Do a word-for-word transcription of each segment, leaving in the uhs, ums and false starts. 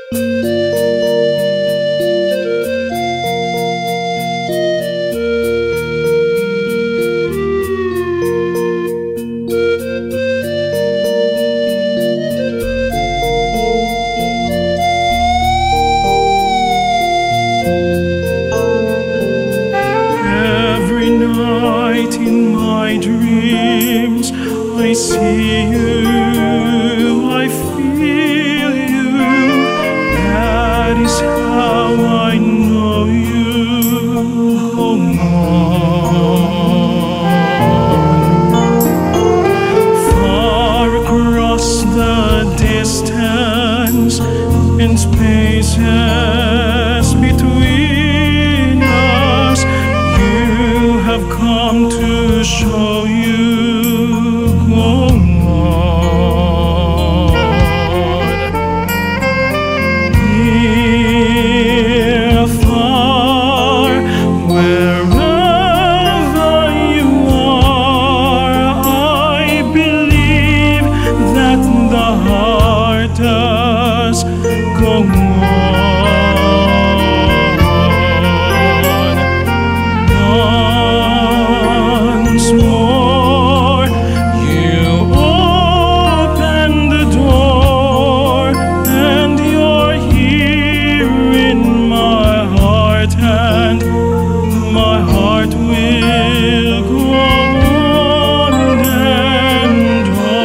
Every night in my dreams I see you, I feel you. That is how I know you. Oh, far across the distance and spaces between us, you have come to show you. Go on. Near, far, wherever you are, I believe that the heart does go on. Once more, you open the door, and you're here in my heart, and my heart will go on and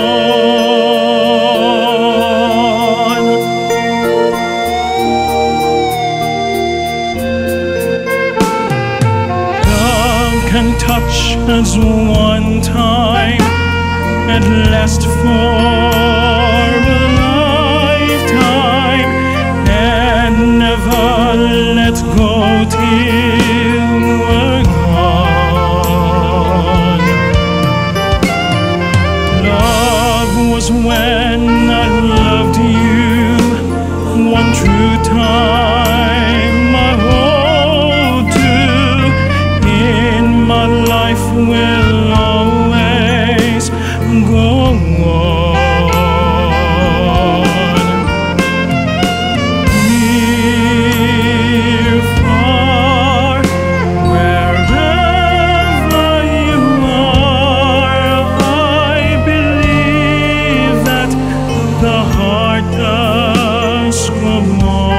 on. Love can touch us one time and last for a lifetime, and never let go till we're gone. Love was when I loved you one true time. I hold you in my life, will always go on. Near, far, wherever you are, I believe that the heart does go on.